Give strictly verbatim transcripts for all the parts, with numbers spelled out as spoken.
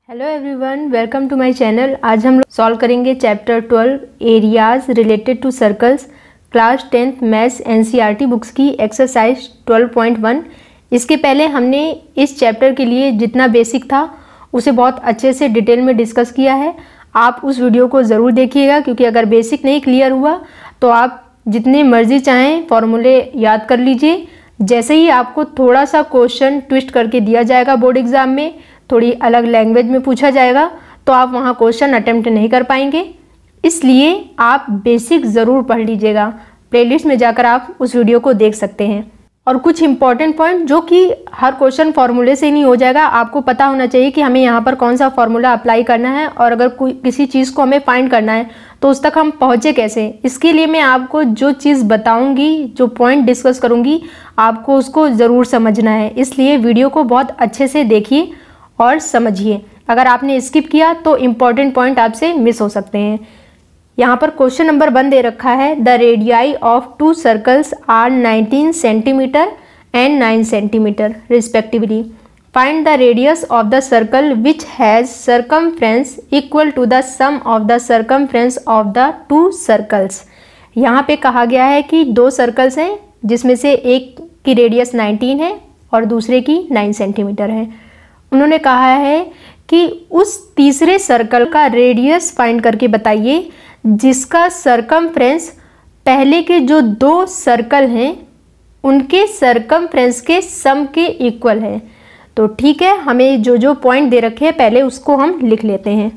Hello everyone, welcome to my channel. आज हम लोग सॉल्व करेंगे chapter twelve areas related to circles, class tenth maths NCERT books की exercise twelve point one. इसके पहले हमने इस चैप्टर के लिए जितना बेसिक था उसे बहुत अच्छे से डिटेल में डिस्कस किया है। आप उस वीडियो को ज़रूर देखिएगा, क्योंकि अगर बेसिक नहीं क्लियर हुआ तो आप जितने मर्जी चाहें फॉर्मूले याद कर लीजिए। जैसे ही आपको थोड़ा सा क्वेश्चन ट्विस्ट करके दिया जाएगा बोर्ड एग्ज़ाम में, थोड़ी अलग लैंग्वेज में पूछा जाएगा, तो आप वहाँ क्वेश्चन अटेम्प्ट नहीं कर पाएंगे। इसलिए आप बेसिक ज़रूर पढ़ लीजिएगा। प्लेलिस्ट में जाकर आप उस वीडियो को देख सकते हैं। और कुछ इंपॉर्टेंट पॉइंट जो कि हर क्वेश्चन फार्मूले से ही नहीं हो जाएगा, आपको पता होना चाहिए कि हमें यहाँ पर कौन सा फार्मूला अप्लाई करना है, और अगर कोई किसी चीज़ को हमें फाइंड करना है तो उस तक हम पहुँचे कैसे। इसके लिए मैं आपको जो चीज़ बताऊँगी, जो पॉइंट डिस्कस करूँगी, आपको उसको ज़रूर समझना है। इसलिए वीडियो को बहुत अच्छे से देखिए और समझिए। अगर आपने स्किप किया तो इम्पॉर्टेंट पॉइंट आपसे मिस हो सकते हैं। यहाँ पर क्वेश्चन नंबर वन दे रखा है, the radii of two circles are nineteen centimeter and nine centimeter respectively. Find the radius of the circle which has circumference equal to the sum of the circumference of the two circles. यहाँ पे कहा गया है कि दो circles हैं, जिसमें से एक की रेडियस नाइनटीन है और दूसरे की नाइन सेंटीमीटर है। उन्होंने कहा है कि उस तीसरे सर्कल का रेडियस फाइंड करके बताइए जिसका सरकमफ्रेंस पहले के जो दो सर्कल हैं उनके सरकमफ्रेंस के सम के इक्वल है। तो ठीक है, हमें जो जो पॉइंट दे रखे हैं पहले उसको हम लिख लेते हैं।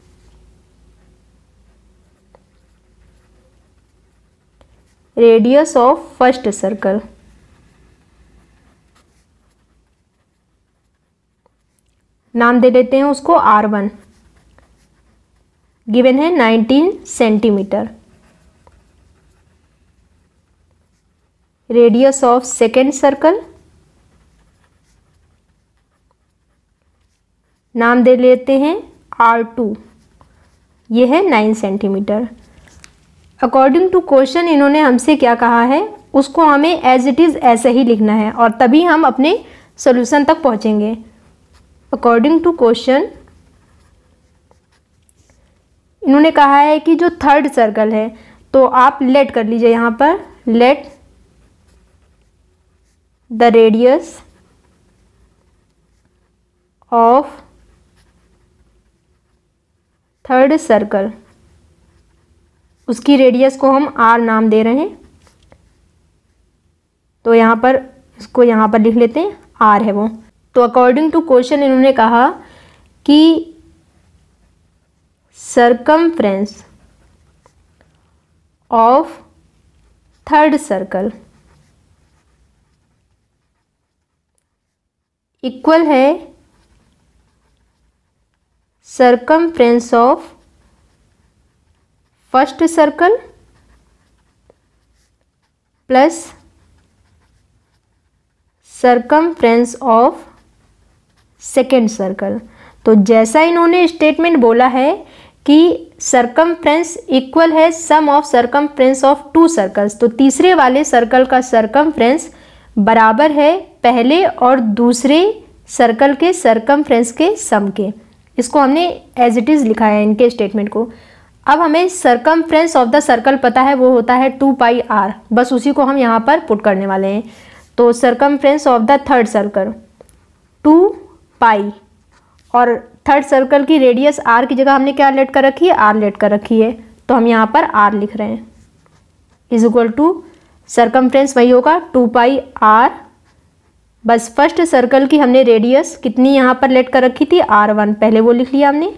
रेडियस ऑफ फर्स्ट सर्कल, नाम दे लेते हैं उसको आर वन, गिवन है nineteen centimeter. Radius of second circle, नाम दे लेते हैं आर टू, ये है nine centimeter. According to question इन्होंने हमसे क्या कहा है उसको हमें एज इट इज़ ऐसे ही लिखना है, और तभी हम अपने सोल्यूशन तक पहुँचेंगे। अकॉर्डिंग टू क्वेश्चन इन्होंने कहा है कि जो थर्ड सर्कल है, तो आप लेट कर लीजिए यहाँ पर, let the radius of third circle, उसकी रेडियस को हम आर नाम दे रहे हैं, तो यहाँ पर इसको यहाँ पर लिख लेते हैं, आर है वो। तो अकॉर्डिंग टू क्वेश्चन इन्होंने कहा कि circumference of third circle equal है circumference of first circle plus circumference of second circle. तो जैसा इन्होंने स्टेटमेंट बोला है कि सरकमफ्रेंस इक्वल है sum of circumference of two circles, तो तीसरे वाले सर्कल का सरकमफ्रेंस बराबर है पहले और दूसरे सर्कल के सरकमफ्रेंस के सम के। इसको हमने एज इट इज़ लिखा है इनके स्टेटमेंट को। अब हमें सरकमफ्रेंस ऑफ द सर्कल पता है, वो होता है टू पाई आर, बस उसी को हम यहाँ पर पुट करने वाले हैं। तो circumference of the third circle two pi, और थर्ड सर्कल की रेडियस आर की जगह हमने क्या लेट कर रखी है, आर लेट कर रखी है, तो हम यहाँ पर आर लिख रहे हैं, इज इक्वल टू सरकमफ्रेंस वही होगा टू पाई आर। बस फर्स्ट सर्कल की हमने रेडियस कितनी यहाँ पर लेट कर रखी थी, आर वन, पहले वो लिख लिया हमने।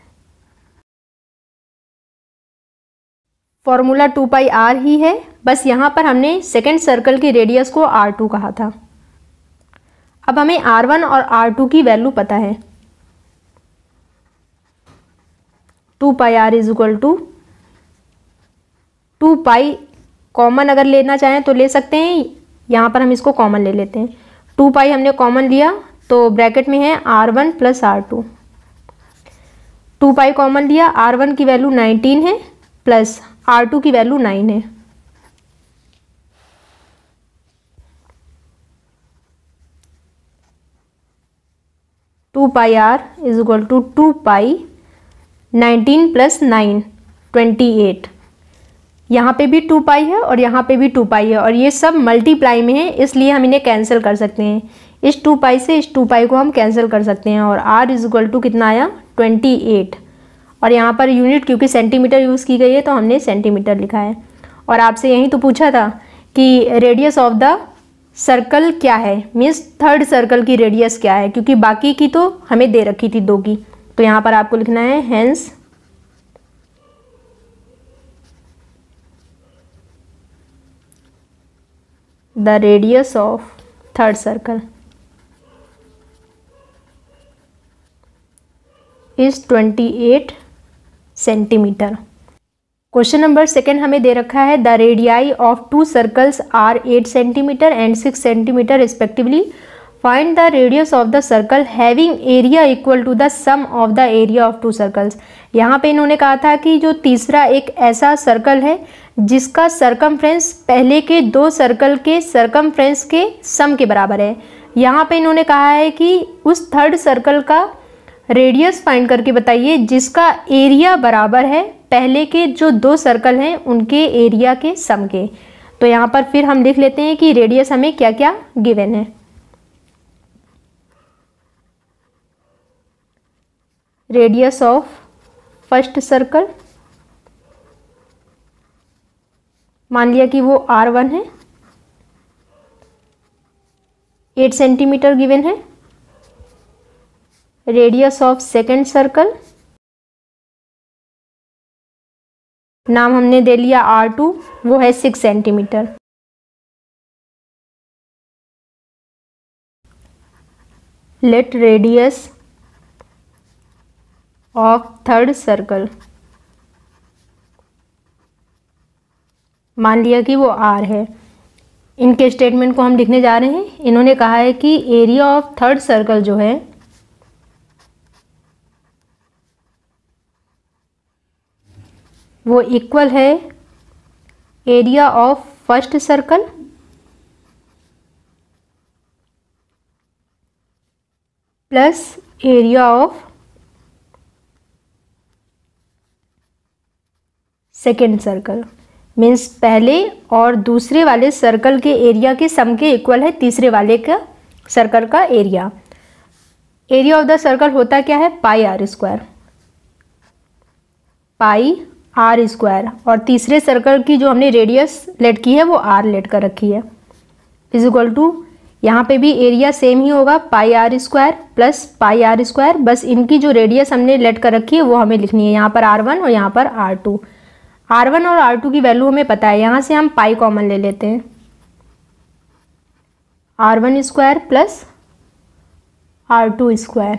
फॉर्मूला टू पाई आर ही है, बस यहाँ पर हमने सेकेंड सर्कल की रेडियस को आर टू कहा था। अब हमें आर वन और आर टू की वैल्यू पता है, two pi R is equal to two pi, common अगर लेना चाहें तो ले सकते हैं, यहाँ पर हम इसको कॉमन ले लेते हैं। टू पाई हमने कॉमन लिया तो ब्रैकेट में है R one plus R two, two pi common लिया, आर वन की वैल्यू नाइनटीन है प्लस आर टू की वैल्यू नाइन है। Two pi R is equal to two pi nineteen plus nine twenty eight. यहाँ पे भी टू पाई है और यहाँ पे भी टू पाई है और ये सब मल्टीप्लाई में है, इसलिए हम इन्हें कैंसिल कर सकते हैं। इस टू पाई से इस टू पाई को हम कैंसिल कर सकते हैं और r इज इक्वल टू कितना आया ट्वेंटी एट। और यहाँ पर यूनिट क्योंकि सेंटीमीटर यूज़ की गई है तो हमने सेंटीमीटर लिखा है। और आपसे यही तो पूछा था कि रेडियस ऑफ द सर्कल क्या है, मीन्स थर्ड सर्कल की रेडियस क्या है, क्योंकि बाकी की तो हमें दे रखी थी दो की। तो यहाँ पर आपको लिखना है hence the radius of third circle is twenty eight centimetre. Question number second हमें दे रखा है the radii of two circles are eight centimetre and six centimetre respectively. Find the radius of the circle having area equal to the sum of the area of two circles. यहाँ पे इन्होंने कहा था कि जो तीसरा एक ऐसा सर्कल है जिसका सरकमफ्रेंस पहले के दो सर्कल के सरकमफ्रेंस के सम के बराबर है। यहाँ पे इन्होंने कहा है कि उस थर्ड सर्कल का रेडियस फाइंड करके बताइए जिसका एरिया बराबर है पहले के जो दो सर्कल हैं उनके एरिया के सम के। तो यहाँ पर फिर हम लिख लेते हैं कि रेडियस हमें क्या क्या गिवन है। रेडियस ऑफ फर्स्ट सर्कल, मान लिया कि वो आर वन है, एट सेंटीमीटर गिवन है। रेडियस ऑफ सेकेंड सर्कल, नाम हमने दे लिया आर टू, वो है six centimetre. Let radius of third circle, मान लिया कि वो आर है। इनके स्टेटमेंट को हम लिखने जा रहे हैं। इन्होंने कहा है कि एरिया ऑफ थर्ड सर्कल जो है वो इक्वल है area of first circle plus area of second circle. Means पहले और दूसरे वाले सर्कल के एरिया के सम के इक्वल है तीसरे वाले का सर्कल का area. Area of the circle होता क्या है, pi R square, pi R square. और तीसरे सर्कल की जो हमने रेडियस लेट की है वो आर लेट कर रखी है, इज इक्वल टू यहाँ पे भी एरिया सेम ही होगा, pi R square plus pi R square. बस इनकी जो रेडियस हमने लेट कर रखी है वो हमें लिखनी है, यहाँ पर आर वन और यहाँ पर आर टू। आर वन और आर टू की वैल्यू हमें पता है, यहाँ से हम पाई कॉमन ले लेते हैं, R one square plus R two square.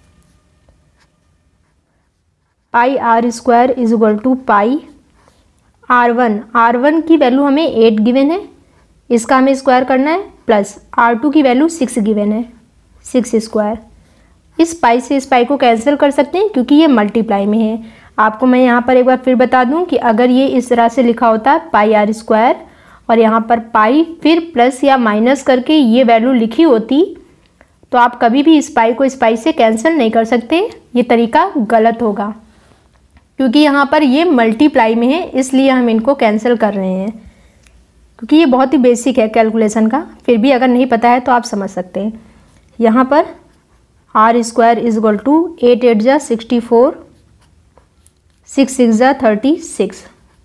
Pi R square is equal to pi R one, R one की वैल्यू हमें एट गिवन है, इसका हमें स्क्वायर करना है, प्लस आर टू की वैल्यू सिक्स गिवन है, सिक्स स्क्वायर। इस पाई से इस पाई को कैंसिल कर सकते हैं क्योंकि ये मल्टीप्लाई में है। आपको मैं यहाँ पर एक बार फिर बता दूँ कि अगर ये इस तरह से लिखा होता पाई आर स्क्वायर और यहाँ पर पाई फिर प्लस या माइनस करके ये वैल्यू लिखी होती तो आप कभी भी इस पाई को इस पाई से कैंसिल नहीं कर सकते। ये तरीका गलत होगा क्योंकि यहाँ पर ये मल्टीप्लाई में है, इसलिए हम इनको कैंसिल कर रहे हैं क्योंकि ये बहुत ही बेसिक है कैलकुलेशन का। फिर भी अगर नहीं पता है तो आप समझ सकते हैं। यहाँ पर R square is equal to eight eight जा सिक्सटी फोर, सिक्स सिक्स जा thirty six,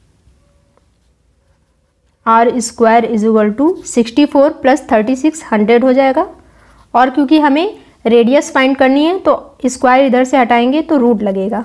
R square is equal to sixty four plus thirty six hundred हो जाएगा। और क्योंकि हमें रेडियस फाइंड करनी है तो स्क्वायर इधर से हटाएंगे तो रूट लगेगा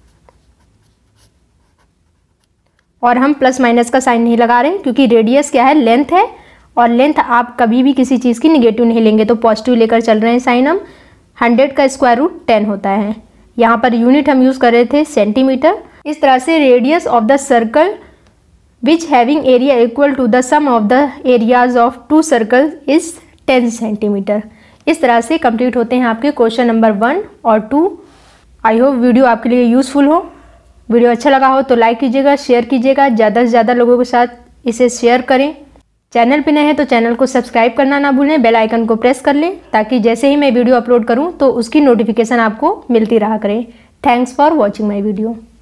और हम प्लस माइनस का साइन नहीं लगा रहे क्योंकि रेडियस क्या है, लेंथ है, और लेंथ आप कभी भी किसी चीज़ की निगेटिव नहीं लेंगे तो पॉजिटिव लेकर चल रहे हैं साइन हम। हंड्रेड का स्क्वायर रूट टेन होता है। यहाँ पर यूनिट हम यूज़ कर रहे थे सेंटीमीटर। इस तरह से radius of the circle which having area equal to the sum of the areas of two circle is ten centimetre. इस तरह से कंप्लीट होते हैं आपके क्वेश्चन नंबर वन और टू। आई होप वीडियो आपके लिए यूज़फुल हो। वीडियो अच्छा लगा हो तो लाइक कीजिएगा, शेयर कीजिएगा, ज़्यादा से ज़्यादा लोगों के साथ इसे शेयर करें। चैनल पे नए हैं तो चैनल को सब्सक्राइब करना ना भूलें, बेल आइकन को प्रेस कर लें ताकि जैसे ही मैं वीडियो अपलोड करूं तो उसकी नोटिफिकेशन आपको मिलती रहा करे। Thanks for watching my video.